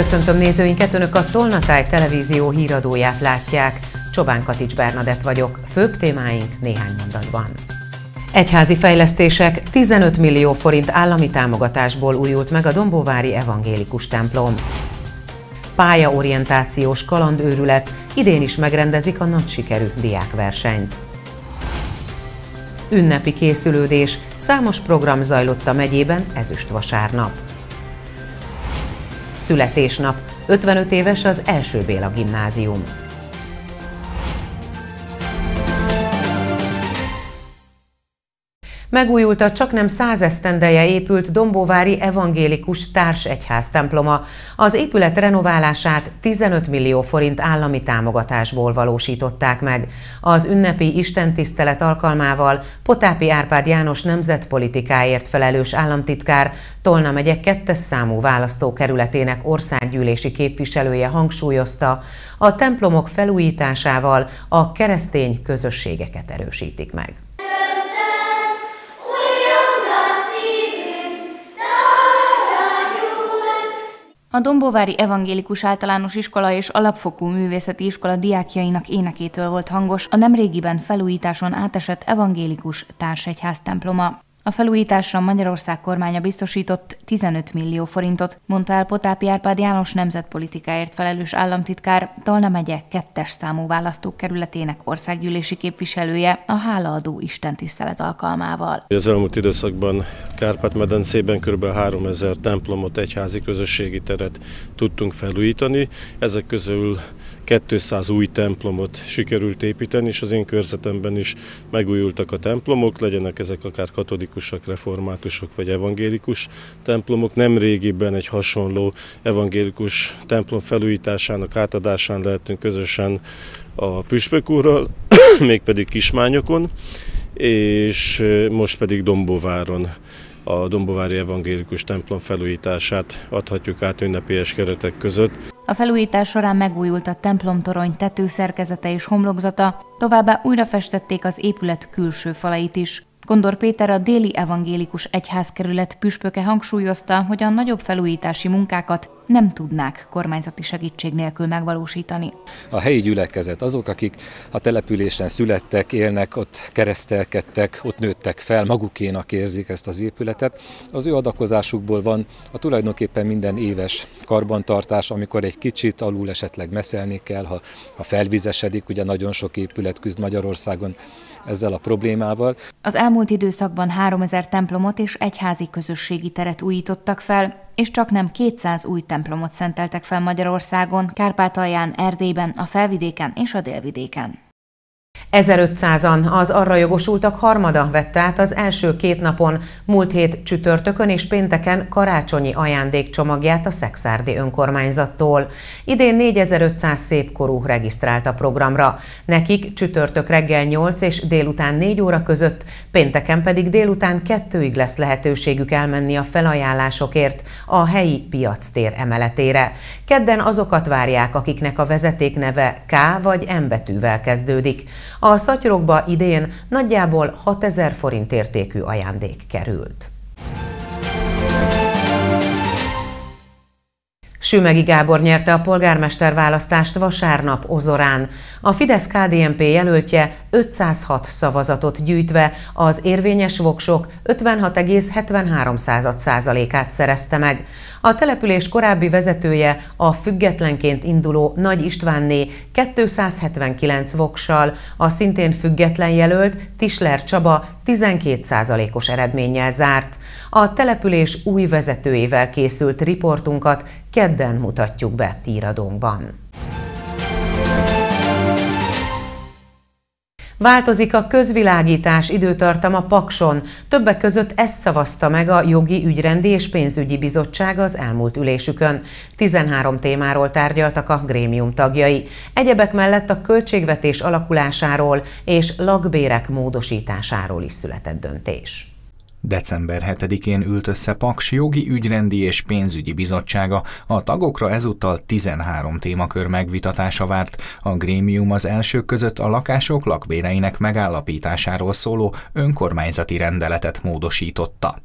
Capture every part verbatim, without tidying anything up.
Köszöntöm nézőinket, Önök a Tolnatáj televízió híradóját látják. Csobán Katics Bernadett vagyok, főbb témáink néhány mondatban. Egyházi fejlesztések, tizenöt millió forint állami támogatásból újult meg a dombóvári evangélikus templom. Pályaorientációs kalandőrület, idén is megrendezik a nagy sikerű diákversenyt. Ünnepi készülődés, számos program zajlott a megyében ezüstvasárnap. Születésnap, ötvenöt éves az Első Béla Gimnázium. Megújult a csaknem száz esztendeje épült dombóvári evangélikus társegyház temploma. Az épület renoválását tizenöt millió forint állami támogatásból valósították meg. Az ünnepi istentisztelet alkalmával Potápi Árpád János nemzetpolitikáért felelős államtitkár, Tolna megye kettes számú választókerületének országgyűlési képviselője hangsúlyozta, a templomok felújításával a keresztény közösségeket erősítik meg. A dombóvári evangélikus általános iskola és alapfokú művészeti iskola diákjainak énekétől volt hangos a nemrégiben felújításon átesett evangélikus társegyház temploma. A felújításra Magyarország kormánya biztosított tizenöt millió forintot, mondta el Potápi Árpád János nemzetpolitikáért felelős államtitkár, Tolna megye kettes számú választókerületének országgyűlési képviselője a hálaadó istentisztelet alkalmával. Az elmúlt időszakban Kárpát-medencében kb. háromezer templomot, egyházi közösségi teret tudtunk felújítani. Ezek közül kétszáz új templomot sikerült építeni, és az én körzetemben is megújultak a templomok, legyenek ezek akár katolikusok, reformátusok vagy evangélikus templomok. Nemrégiben egy hasonló evangélikus templom felújításának átadásán lehetünk közösen a püspök úrral, mégpedig Kismányokon, és most pedig Dombóváron a dombóvári evangélikus templom felújítását adhatjuk át ünnepélyes keretek között. A felújítás során megújult a templomtorony tetőszerkezete és homlokzata, továbbá újrafestették az épület külső falait is. Gondor Péter, a déli evangélikus egyházkerület püspöke hangsúlyozta, hogy a nagyobb felújítási munkákat nem tudnák kormányzati segítség nélkül megvalósítani. A helyi gyülekezet, azok, akik a településen születtek, élnek, ott keresztelkedtek, ott nőttek fel, magukénak érzik ezt az épületet. Az ő adakozásukból van a tulajdonképpen minden éves karbantartás, amikor egy kicsit alul esetleg messzelni kell, ha, ha felvizesedik, ugye nagyon sok épület küzd Magyarországon ezzel a problémával. Az elmúlt időszakban háromezer templomot és egyházi közösségi teret újítottak fel, és csak nem kétszáz új templomot szenteltek fel Magyarországon, Kárpátalján, Erdélyben, a Felvidéken és a Délvidéken. ezerötszázan, az arra jogosultak harmada vette át az első két napon, múlt hét csütörtökön és pénteken karácsonyi ajándékcsomagját a szekszárdi önkormányzattól. Idén négyezer-ötszáz szépkorú regisztrált a programra. Nekik csütörtök reggel nyolc és délután négy óra között, pénteken pedig délután kettőig lesz lehetőségük elmenni a felajánlásokért a helyi piactér emeletére. Kedden azokat várják, akiknek a vezeték neve K vagy M betűvel kezdődik. A szatyrokba idén nagyjából hatezer forint értékű ajándék került. Sümegi Gábor nyerte a polgármester választást vasárnap Ozorán. A Fidesz-ká dé en pé jelöltje ötszázhat szavazatot gyűjtve az érvényes voksok ötvenhat egész hetvenhárom százalékát szerezte meg. A település korábbi vezetője, a függetlenként induló Nagy Istvánné kétszázhetvenkilenc vokssal, a szintén független jelölt Tisler Csaba tizenkét százalékos eredménnyel zárt. A település új vezetőjével készült riportunkat kedden mutatjuk be híradónkban. Változik a közvilágítás időtartama Pakson. Többek között ezt szavazta meg a Jogi, Ügyrendi és Pénzügyi Bizottság az elmúlt ülésükön. tizenhárom témáról tárgyaltak a grémium tagjai. Egyebek mellett a költségvetés alakulásáról és lakbérek módosításáról is született döntés. december hetedikén ült össze Paks Jogi, Ügyrendi és Pénzügyi Bizottsága, a tagokra ezúttal tizenhárom témakör megvitatása várt. A grémium az elsők között a lakások lakbéreinek megállapításáról szóló önkormányzati rendeletet módosította.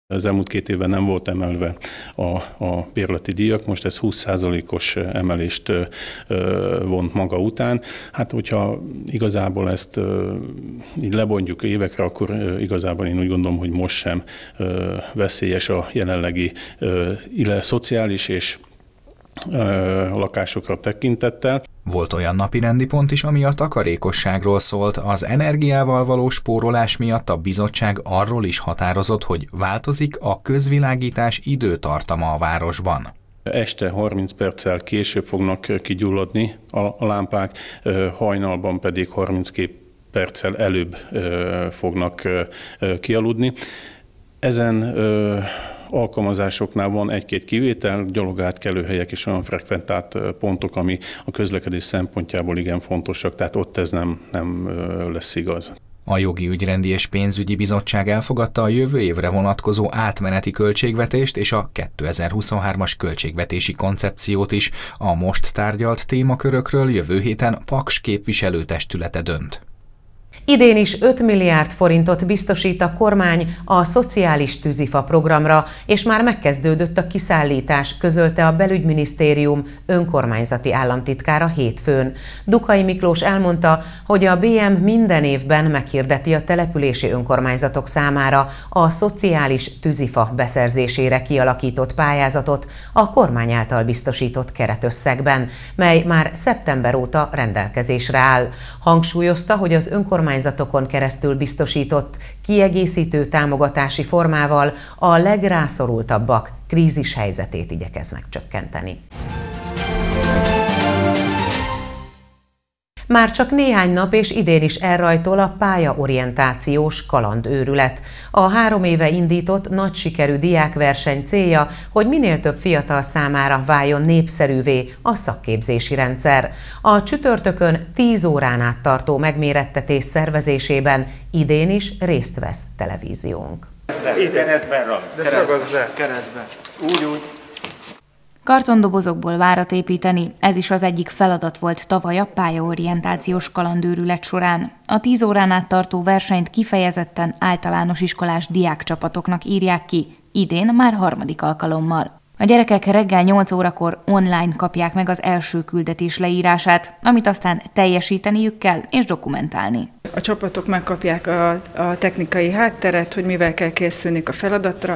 Az elmúlt két évben nem volt emelve a, a bérleti díjak, most ez húsz százalékos emelést vont maga után. Hát, hogyha igazából ezt így lebontjuk évekre, akkor igazából én úgy gondolom, hogy most sem veszélyes a jelenlegi illetve szociális és lakásokra tekintettel. Volt olyan napirendi pont is, ami a takarékosságról szólt. Az energiával való spórolás miatt a bizottság arról is határozott, hogy változik a közvilágítás időtartama a városban. Este harminc perccel később fognak kigyulladni a lámpák, hajnalban pedig harminckét perccel előbb fognak kialudni. Ezen alkalmazásoknál van egy-két kivétel, gyalogátkelőhelyek és olyan frekventált pontok, ami a közlekedés szempontjából igen fontosak, tehát ott ez nem, nem lesz igaz. A Jogi Ügyrendi és Pénzügyi Bizottság elfogadta a jövő évre vonatkozó átmeneti költségvetést és a kétezer-huszonhármas költségvetési koncepciót is. A most tárgyalt témakörökről jövő héten Paks képviselőtestülete dönt. Idén is öt milliárd forintot biztosít a kormány a szociális tűzifa programra, és már megkezdődött a kiszállítás, közölte a Belügyminisztérium önkormányzati államtitkára hétfőn. Dukai Miklós elmondta, hogy a bé em minden évben meghirdeti a települési önkormányzatok számára a szociális tűzifa beszerzésére kialakított pályázatot a kormány által biztosított keretösszegben, mely már szeptember óta rendelkezésre áll. Hangsúlyozta, hogy az önkormányzatokon keresztül biztosított kiegészítő támogatási formával a legrászorultabbak krízis helyzetét igyekeznek csökkenteni. Már csak néhány nap és idén is elrajtol a pályaorientációs kalandőrület. A három éve indított nagy sikerű diákverseny célja, hogy minél több fiatal számára váljon népszerűvé a szakképzézi rendszer. A csütörtökön tíz órán át tartó megmérettetés szervezésében idén is részt vesz televíziónk. Keresztben rag. Keresztben. Keresztben. Úgy, úgy. Kartondobozokból várat építeni, ez is az egyik feladat volt tavaly a pályaorientációs kalandőrület során. A tíz órán át tartó versenyt kifejezetten általános iskolás diákcsapatoknak írják ki, idén már harmadik alkalommal. A gyerekek reggel nyolc órakor online kapják meg az első küldetés leírását, amit aztán teljesíteniük kell és dokumentálni. A csapatok megkapják a, a technikai hátteret, hogy mivel kell készülni a feladatra,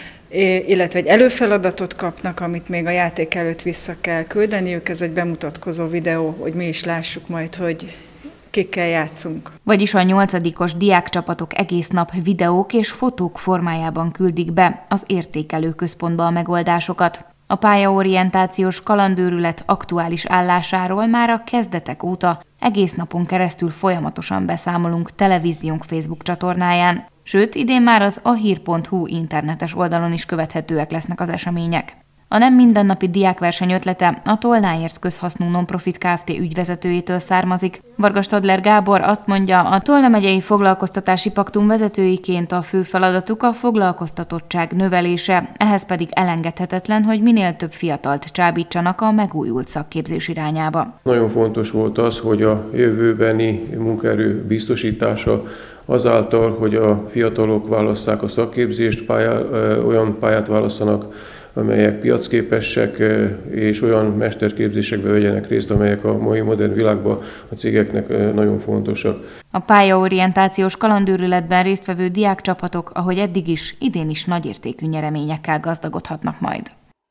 illetve egy előfeladatot kapnak, amit még a játék előtt vissza kell küldeniük. Ez egy bemutatkozó videó, hogy mi is lássuk majd, hogy kikkel játszunk. Vagyis a nyolcadikos diákcsapatok egész nap videók és fotók formájában küldik be az értékelőközpontba a megoldásokat. A pályaorientációs kalandőrület aktuális állásáról már a kezdetek óta egész napon keresztül folyamatosan beszámolunk televíziónk Facebook csatornáján. Sőt, idén már az ahír pont hu internetes oldalon is követhetőek lesznek az események. A nem mindennapi diákverseny ötlete a Tolnáért közhasznú non-profit Kft. Ügyvezetőjétől származik. Varga Stadler Gábor azt mondja, a Tolna megyei foglalkoztatási paktum vezetőiként a fő feladatuk a foglalkoztatottság növelése, ehhez pedig elengedhetetlen, hogy minél több fiatalt csábítsanak a megújult szakképzés irányába. Nagyon fontos volt az, hogy a jövőbeni munkaerő biztosítása azáltal, hogy a fiatalok válasszák a szakképzést, pályá, olyan pályát válasszanak, amelyek piacképesek, és olyan mesterképzésekbe vegyenek részt, amelyek a mai modern világban a cégeknek nagyon fontosak. A pályaorientációs kalandőrületben résztvevő diákcsapatok, ahogy eddig is, idén is nagyértékű nyereményekkel gazdagodhatnak majd.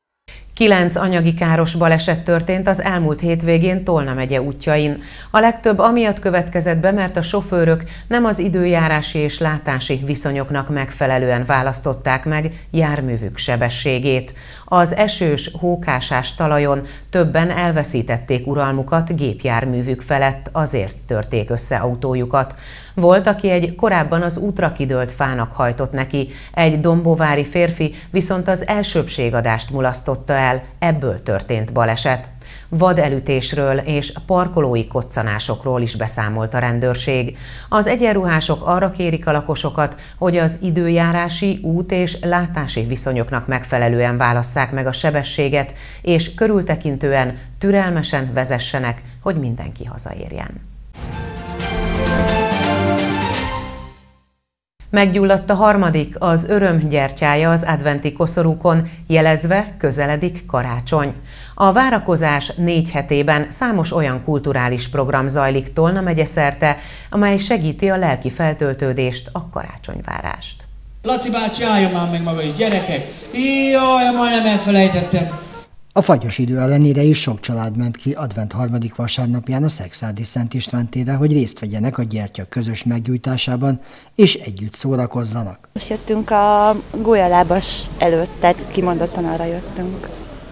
Kilenc anyagi káros baleset történt az elmúlt hétvégén Tolna megye útjain. A legtöbb amiatt következett be, mert a sofőrök nem az időjárási és látási viszonyoknak megfelelően választották meg járművük sebességét. Az esős, hókásás talajon többen elveszítették uralmukat gépjárművük felett, azért törték össze autójukat. Volt, aki egy korábban az útra kidőlt fának hajtott neki, egy dombóvári férfi viszont az elsőbbségadást mulasztotta el, ebből történt baleset. Vadelütésről és parkolói koccanásokról is beszámolt a rendőrség. Az egyenruhások arra kérik a lakosokat, hogy az időjárási, út- és látási viszonyoknak megfelelően válasszák meg a sebességet, és körültekintően, türelmesen vezessenek, hogy mindenki hazaérjen. Meggyulladt a harmadik, az öröm gyertyája az adventi koszorúkon, jelezve közeledik karácsony. A várakozás négy hetében számos olyan kulturális program zajlik Tolna megye szerte, amely segíti a lelki feltöltődést, a karácsonyvárást. Laci bácsi, álljon már meg maga is, gyerekek! Jaj, majdnem elfelejtettem! A fagyos idő ellenére is sok család ment ki advent harmadik vasárnapján a Szekszárdi Szent István térre, hogy részt vegyenek a gyertya közös meggyújtásában, és együtt szórakozzanak. Most jöttünk a gólyalábas előtt, tehát kimondottan arra jöttünk.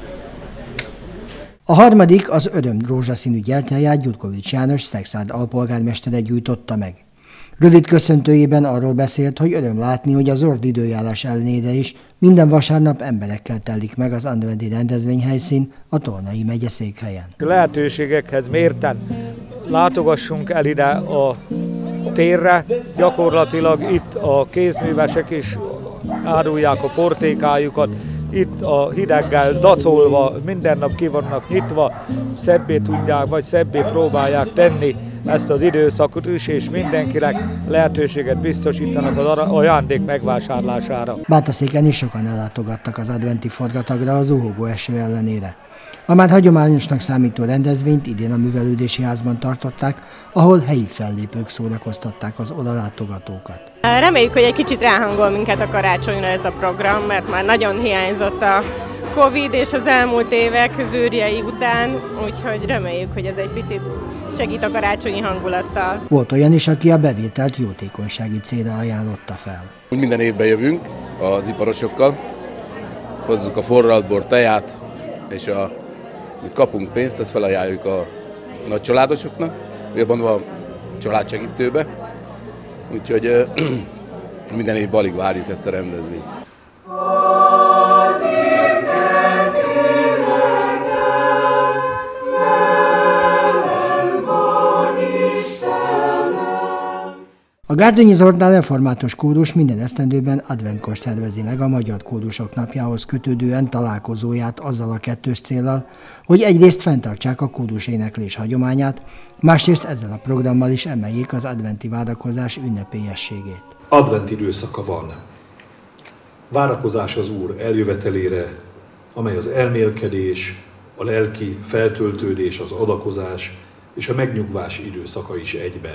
A harmadik az öröm rózsaszínű gyertyáját Gyurkovics János Szekszárd alpolgármestere gyújtotta meg. Rövid köszöntőjében arról beszélt, hogy öröm látni, hogy az ord időjárás ellenére is minden vasárnap emberekkel telik meg az adventi rendezvényhelyszín a Tolnai megyeszékhelyen. Lehetőségekhez mérten látogassunk el ide a térre, gyakorlatilag itt a kézművesek is árulják a portékájukat, itt a hideggel dacolva minden nap ki vannak nyitva, szebbé tudják, vagy szebbé próbálják tenni ezt az időszakot is, és mindenkinek lehetőséget biztosítanak az ajándék megvásárlására. Bátaszéken is sokan ellátogattak az adventi forgatagra a zuhogó eső ellenére. A már hagyományosnak számító rendezvényt idén a művelődési házban tartották, ahol helyi fellépők szórakoztatták az oda látogatókat. Reméljük, hogy egy kicsit ráhangol minket a karácsonyra ez a program, mert már nagyon hiányzott a Covid és az elmúlt évek zűrjei után, úgyhogy reméljük, hogy ez egy picit segít a karácsonyi hangulattal. Volt olyan is, aki a bevételt jótékonysági célra ajánlotta fel. Minden évben jövünk az iparosokkal, hozzuk a forralt teját, és a, amit kapunk pénzt, azt felajánljuk a nagy családosoknak, jobban van családsegítőbe, úgyhogy minden évben alig várjuk ezt a rendezvényt. A Gárdonyi Zoltán református kórus minden esztendőben adventkor szervezi meg a Magyar Kórusok Napjához kötődően találkozóját azzal a kettős céllal, hogy egyrészt fenntartsák a kórus éneklés hagyományát, másrészt ezzel a programmal is emeljék az adventi várakozás ünnepélyességét. Advent időszaka van. Várakozás az Úr eljövetelére, amely az elmélkedés, a lelki feltöltődés, az adakozás és a megnyugvás időszaka is egyben.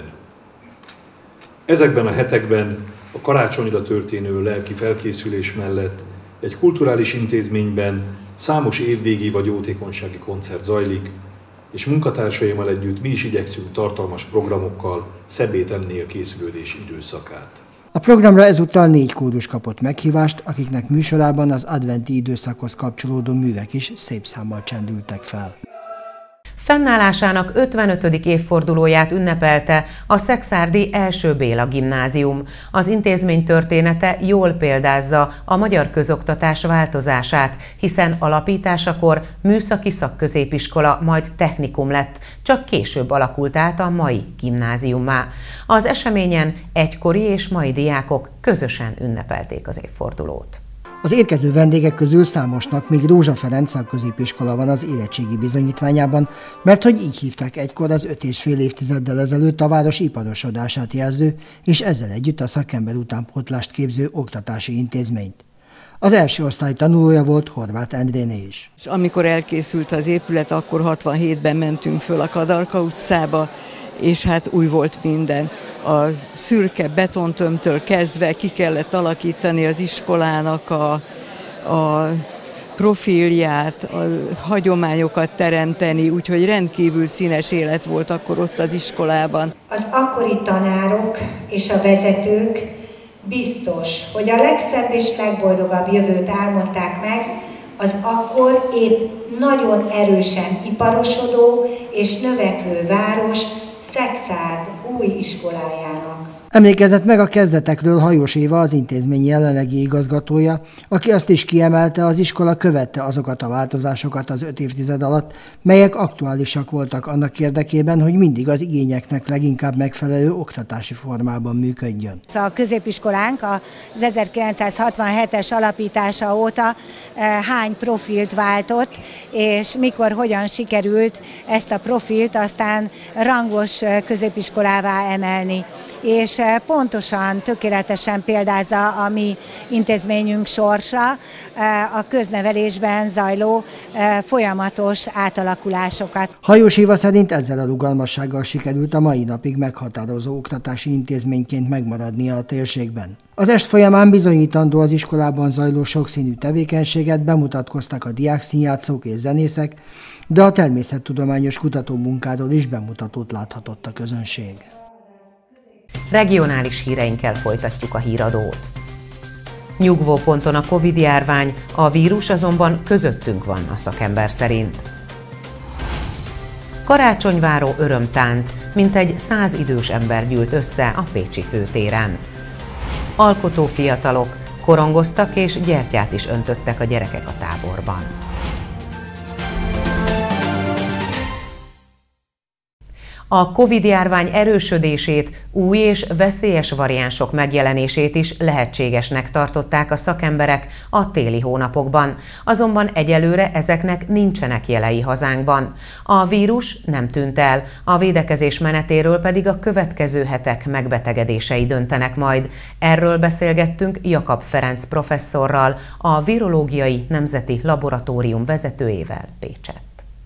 Ezekben a hetekben a karácsonyra történő lelki felkészülés mellett egy kulturális intézményben számos évvégi vagy jótékonysági koncert zajlik, és munkatársaimmal együtt mi is igyekszünk tartalmas programokkal szebbé tenni a készülődés időszakát. A programra ezúttal négy kórus kapott meghívást, akiknek műsorában az adventi időszakhoz kapcsolódó művek is szép számmal csendültek fel. Fennállásának ötvenötödik évfordulóját ünnepelte a szekszárdi első Béla gimnázium. Az intézmény története jól példázza a magyar közoktatás változását, hiszen alapításakor műszaki szakközépiskola, majd technikum lett, csak később alakult át a mai gimnáziummá. Az eseményen egykori és mai diákok közösen ünnepelték az évfordulót. Az érkező vendégek közül számosnak még Rózsa Ferenc szakközépiskola van az érettségi bizonyítványában, mert hogy így hívták egykor az öt és fél évtizeddel ezelőtt a város iparosodását jelző, és ezzel együtt a szakember utánpótlást képző oktatási intézményt. Az első osztály tanulója volt Horváth Endréné is. És amikor elkészült az épület, akkor hatvanhétben mentünk föl a Kadarka utcába, és hát új volt minden. A szürke betontömtől kezdve ki kellett alakítani az iskolának a, a profilját, a hagyományokat teremteni, úgyhogy rendkívül színes élet volt akkor ott az iskolában. Az akkori tanárok és a vezetők biztos, hogy a legszebb és legboldogabb jövőt álmodták meg, az akkor épp nagyon erősen iparosodó és növekvő város Szekszárd új iskolájának. Emlékezett meg a kezdetekről Hajós Éva, az intézmény jelenlegi igazgatója, aki azt is kiemelte, az iskola követte azokat a változásokat az öt évtized alatt, melyek aktuálisak voltak annak érdekében, hogy mindig az igényeknek leginkább megfelelő oktatási formában működjön. A középiskolánk az ezerkilencszázhatvanhetes alapítása óta hány profilt váltott, és mikor, hogyan sikerült ezt a profilt aztán rangos középiskolává emelni. És pontosan, tökéletesen példázza a mi intézményünk sorsa a köznevelésben zajló folyamatos átalakulásokat. Hajós Éva szerint ezzel a rugalmassággal sikerült a mai napig meghatározó oktatási intézményként megmaradnia a térségben. Az est folyamán bizonyítandó az iskolában zajló sokszínű tevékenységet bemutatkoztak a diákszínjátszók és zenészek, de a természettudományos kutatómunkáról is bemutatót láthatott a közönség. Regionális híreinkkel folytatjuk a híradót. Nyugvóponton a Covid-járvány, a vírus azonban közöttünk van a szakember szerint. Karácsonyváró örömtánc, mintegy száz idős ember gyűlt össze a pécsi főtéren. Alkotó fiatalok korongoztak és gyertyát is öntöttek a gyerekek a táborban. A Covid-járvány erősödését, új és veszélyes variánsok megjelenését is lehetségesnek tartották a szakemberek a téli hónapokban, azonban egyelőre ezeknek nincsenek jelei hazánkban. A vírus nem tűnt el, a védekezés menetéről pedig a következő hetek megbetegedései döntenek majd. Erről beszélgettünk Jakab Ferenc professzorral, a Virológiai Nemzeti Laboratórium vezetőjével Pécsett.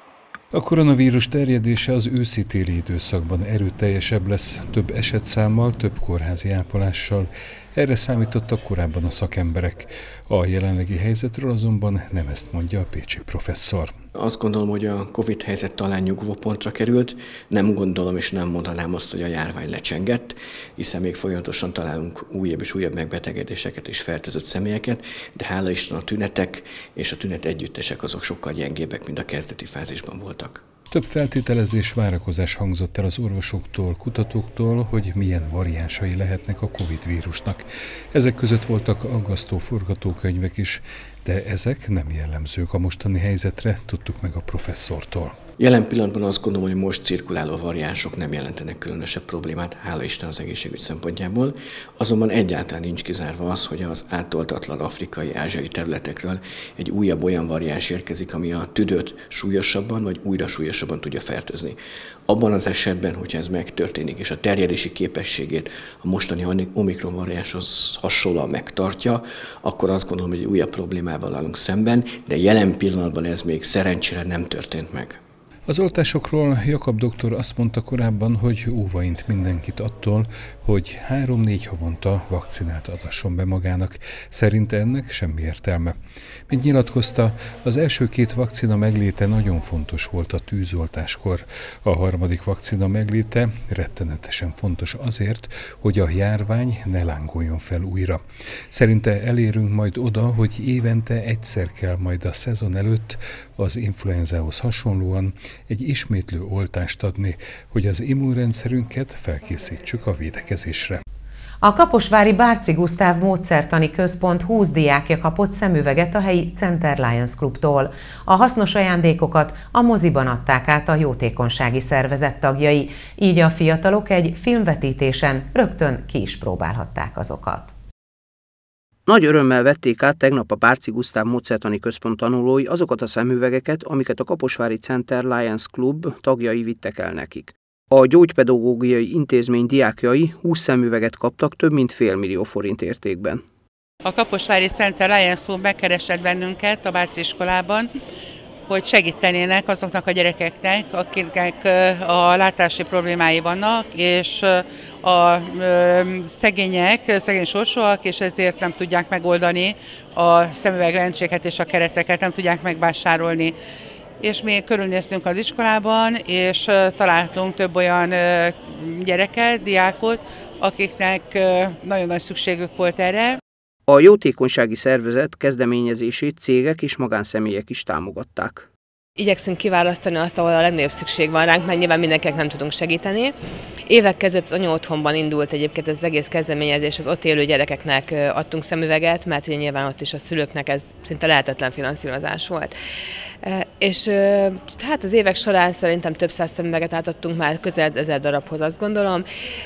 A koronavírus terjedése az őszi-téli időszakban erőteljesebb lesz, több esetszámmal, több kórházi ápolással. Erre számítottak korábban a szakemberek. A jelenlegi helyzetről azonban nem ezt mondja a pécsi professzor. Azt gondolom, hogy a Covid helyzet talán nyugvópontra került. Nem gondolom és nem mondanám azt, hogy a járvány lecsengett, hiszen még folyamatosan találunk újabb és újabb megbetegedéseket és fertőzött személyeket, de hála Isten a tünetek és a tünet együttesek azok sokkal gyengébbek, mint a kezdeti fázisban voltak. Több feltételezés, várakozás hangzott el az orvosoktól, kutatóktól, hogy milyen variánsai lehetnek a Covid vírusnak. Ezek között voltak aggasztó forgatókönyvek is, de ezek nem jellemzők a mostani helyzetre, tudtuk meg a professzortól. Jelen pillanatban azt gondolom, hogy most cirkuláló variánsok nem jelentenek különösebb problémát, hála Isten az egészségügy szempontjából, azonban egyáltalán nincs kizárva az, hogy az átoltatlan afrikai, ázsiai területekről egy újabb olyan variáns érkezik, ami a tüdőt súlyosabban vagy újra súlyosabban tudja fertőzni. Abban az esetben, hogyha ez megtörténik, és a terjedési képességét a mostani Omikron variánshoz hasonlóan megtartja, akkor azt gondolom, hogy egy újabb problémával állunk szemben, de jelen pillanatban ez még szerencsére nem történt meg. Az oltásokról Jakab doktor azt mondta korábban, hogy óvaint mindenkit attól, hogy három-négy havonta vakcinát adasson be magának. Szerinte ennek semmi értelme. Mint nyilatkozta, az első két vakcina megléte nagyon fontos volt a tűzoltáskor. A harmadik vakcina megléte rettenetesen fontos azért, hogy a járvány ne lángoljon fel újra. Szerinte elérünk majd oda, hogy évente egyszer kell majd a szezon előtt az influenzához hasonlóan egy ismétlő oltást adni, hogy az immunrendszerünket felkészítsük a védekezésre. A kaposvári Bárczy Gusztáv Módszertani Központ húsz diákja kapott szemüveget a helyi Center Lions Klubtól. A hasznos ajándékokat a moziban adták át a jótékonysági szervezet tagjai, így a fiatalok egy filmvetítésen rögtön ki is próbálhatták azokat. Nagy örömmel vették át tegnap a Bárczy Gusztáv Módszertani Központ tanulói azokat a szemüvegeket, amiket a Kaposvári Center Lions Club tagjai vittek el nekik. A gyógypedagógiai intézmény diákjai húsz szemüveget kaptak több mint fél millió forint értékben. A Kaposvári Center Lions Club megkeresett bennünket a Bárczy iskolában, hogy segítenének azoknak a gyerekeknek, akiknek a látási problémái vannak, és a szegények, szegény sorsúak, és ezért nem tudják megoldani a szemüveglencséket és a kereteket, nem tudják megvásárolni. És mi körülnéztünk az iskolában, és találtunk több olyan gyereket, diákot, akiknek nagyon nagy szükségük volt erre. A jótékonysági szervezet kezdeményezését cégek és magánszemélyek is támogatták. Igyekszünk kiválasztani azt, ahol a legnagyobb szükség van ránk, mert nyilván mindenkinek nem tudunk segíteni. Évek között az anyaotthonban indult egyébként ez az egész kezdeményezés, az ott élő gyerekeknek adtunk szemüveget, mert ugye nyilván ott is a szülőknek ez szinte lehetetlen finanszírozás volt. És hát az évek során szerintem több száz szemüveget átadtunk már közel ezer darabhoz, azt gondolom,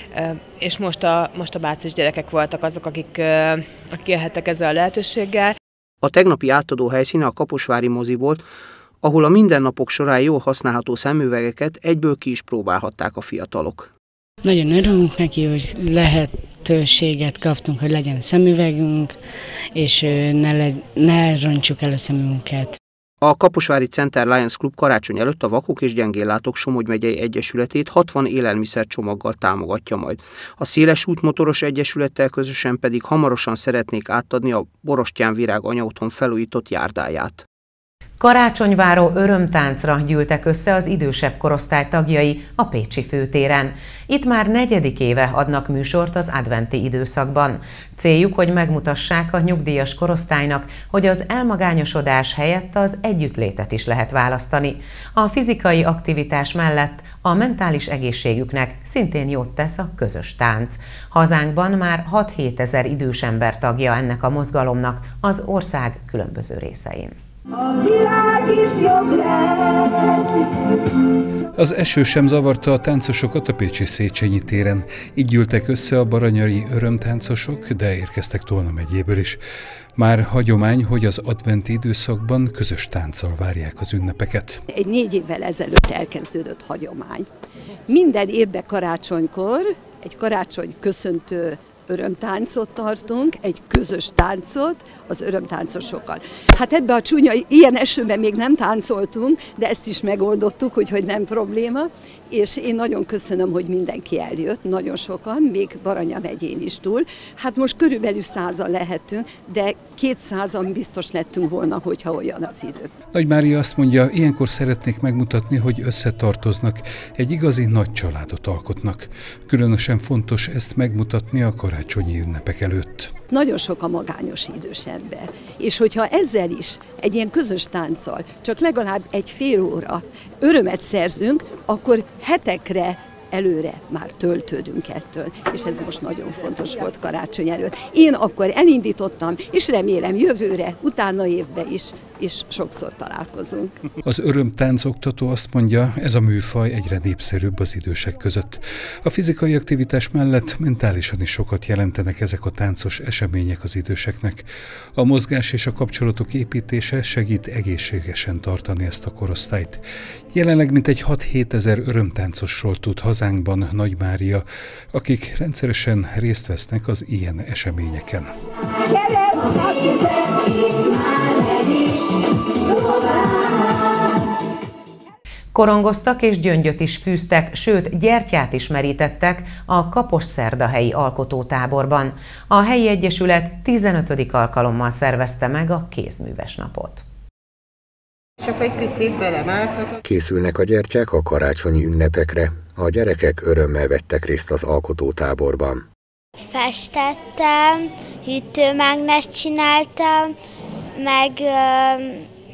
és most a, most a bácsis gyerekek voltak azok, akik, akik élhettek ezzel a lehetőséggel. A tegnapi átadó helyszíne a kaposvári mozi volt, ahol a mindennapok során jól használható szemüvegeket egyből ki is próbálhatták a fiatalok. Nagyon örülünk neki, hogy lehetőséget kaptunk, hogy legyen szemüvegünk, és ne, le, ne rontsuk el a szemünket. A Kaposvári Center Lions Club karácsony előtt a Vakok és Gyengéllátók Somogy megyei egyesületét hatvan élelmiszercsomaggal támogatja majd. A Széles út motoros egyesülettel közösen pedig hamarosan szeretnék átadni a Borostyán Virág anyaotthon felújított járdáját. Karácsonyváró örömtáncra gyűltek össze az idősebb korosztály tagjai a Pécsi főtéren. Itt már negyedik éve adnak műsort az adventi időszakban. Céljuk, hogy megmutassák a nyugdíjas korosztálynak, hogy az elmagányosodás helyett az együttlétet is lehet választani. A fizikai aktivitás mellett a mentális egészségüknek szintén jót tesz a közös tánc. Hazánkban már hat-hét ezer idős ember tagja ennek a mozgalomnak az ország különböző részein. A világ is jobb lesz. Az eső sem zavarta a táncosokat a pécsi Széchenyi téren. Így gyűltek össze a baranyai örömtáncosok, de érkeztek Tolna megyéből is. Már hagyomány, hogy az adventi időszakban közös tánccal várják az ünnepeket. Egy négy évvel ezelőtt elkezdődött hagyomány. Minden évben karácsonykor egy karácsony köszöntő örömtáncot tartunk, egy közös táncot az örömtáncosokkal. Hát ebbe a csúnya, ilyen esőben még nem táncoltunk, de ezt is megoldottuk, úgyhogy nem probléma, és én nagyon köszönöm, hogy mindenki eljött, nagyon sokan, még Baranya megyén is túl. Hát most körülbelül százan lehetünk, de kétszázan biztos lettünk volna, hogyha olyan az idő. Nagy Mária azt mondja, ilyenkor szeretnék megmutatni, hogy összetartoznak, egy igazi nagy családot alkotnak. Különösen fontos ezt megmutatni a karácsonyi ünnepek előtt. Nagyon sok a magányos idős ember, és hogyha ezzel is, egy ilyen közös tánccal, csak legalább egy fél óra örömet szerzünk, akkor hetekre előre már töltődünk ettől, és ez most nagyon fontos volt karácsony előtt. Én akkor elindítottam, és remélem jövőre, utána évben is, és sokszor találkozunk. Az örömtánc oktató azt mondja, ez a műfaj egyre népszerűbb az idősek között. A fizikai aktivitás mellett mentálisan is sokat jelentenek ezek a táncos események az időseknek. A mozgás és a kapcsolatok építése segít egészségesen tartani ezt a korosztályt. Jelenleg mintegy hat-hét ezer örömtáncosról tud hazánkban Nagy Mária, akik rendszeresen részt vesznek az ilyen eseményeken. Korongoztak és gyöngyöt is fűztek, sőt gyertyát is merítettek a Kaposszerdahelyi alkotótáborban. A helyi egyesület tizenötödik alkalommal szervezte meg a kézműves napot. Csak egy picit belemártak. Készülnek a gyertyák a karácsonyi ünnepekre. A gyerekek örömmel vettek részt az alkotótáborban. Festettem, hűtőmágnest csináltam, meg ö,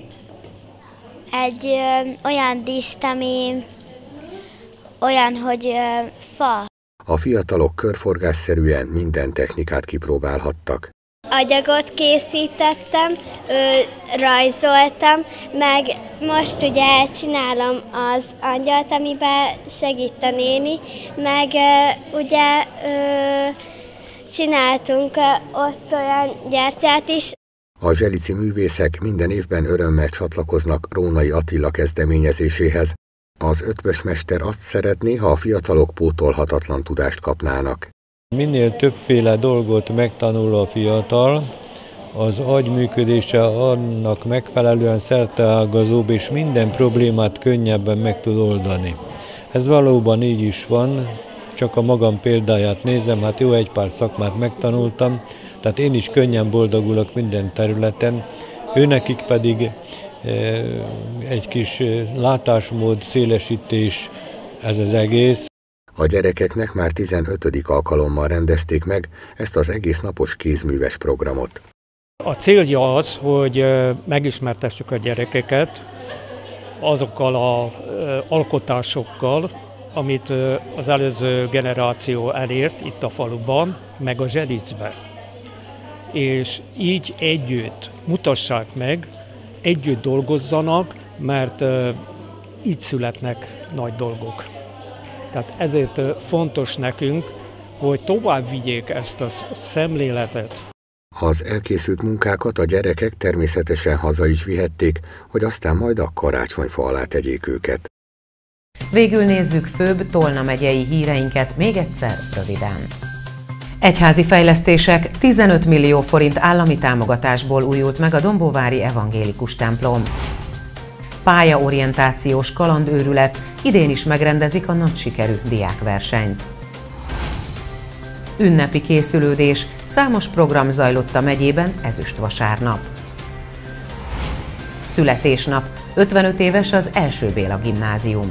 egy ö, olyan díszt, ami olyan, hogy ö, fa. A fiatalok körforgásszerűen minden technikát kipróbálhattak. Agyagot készítettem, ö, rajzoltam, meg most ugye csinálom az angyalt, amiben segít a néni, meg ö, ugye ö, csináltunk ö, ott olyan gyertyát is. A zselici művészek minden évben örömmel csatlakoznak Rónai Attila kezdeményezéséhez. Az ötvös mester azt szeretné, ha a fiatalok pótolhatatlan tudást kapnának. Minél többféle dolgot megtanul a fiatal, az agy működése annak megfelelően szerteágazóbb, és minden problémát könnyebben meg tud oldani. Ez valóban így is van, csak a magam példáját nézem, hát jó, egy pár szakmát megtanultam, tehát én is könnyen boldogulok minden területen, őnekik pedig egy kis látásmód, szélesítés ez az egész. A gyerekeknek már tizenötödik alkalommal rendezték meg ezt az egész napos kézműves programot. A célja az, hogy megismertessük a gyerekeket azokkal az alkotásokkal, amit az előző generáció elért itt a faluban, meg a Zselicben. És így együtt mutassák meg, együtt dolgozzanak, mert így születnek nagy dolgok. Tehát ezért fontos nekünk, hogy tovább vigyék ezt a szemléletet. Az elkészült munkákat a gyerekek természetesen haza is vihették, hogy aztán majd a karácsonyfa alá tegyék őket. Végül nézzük főbb Tolna megyei híreinket még egyszer röviden. Egyházi fejlesztések, tizenöt millió forint állami támogatásból újult meg a dombóvári evangélikus templom. Pályaorientációs kalandőrület, idén is megrendezik a nagy sikerű diákversenyt. Ünnepi készülődés, számos program zajlott a megyében ezüstvasárnap. Születésnap, ötvenöt éves az Első Béla gimnázium.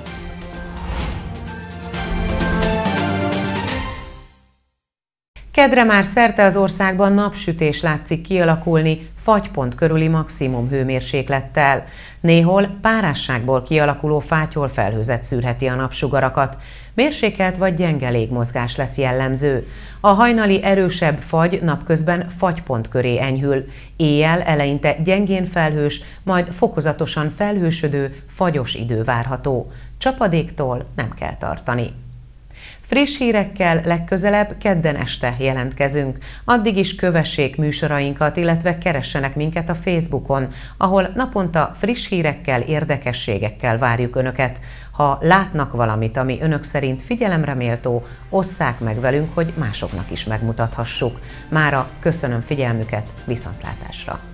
Kedre már szerte az országban napsütés látszik kialakulni fagypont körüli maximum hőmérséklettel. Néhol párásságból kialakuló fátyol felhőzet szűrheti a napsugarakat. Mérsékelt vagy gyenge légmozgás lesz jellemző. A hajnali erősebb fagy napközben fagypont köré enyhül. Éjjel eleinte gyengén felhős, majd fokozatosan felhősödő, fagyos idő várható. Csapadéktól nem kell tartani. Friss hírekkel legközelebb kedden este jelentkezünk. Addig is kövessék műsorainkat, illetve keressenek minket a Facebookon, ahol naponta friss hírekkel, érdekességekkel várjuk Önöket. Ha látnak valamit, ami Önök szerint figyelemre méltó, osszák meg velünk, hogy másoknak is megmutathassuk. Mára köszönöm figyelmüket, viszontlátásra!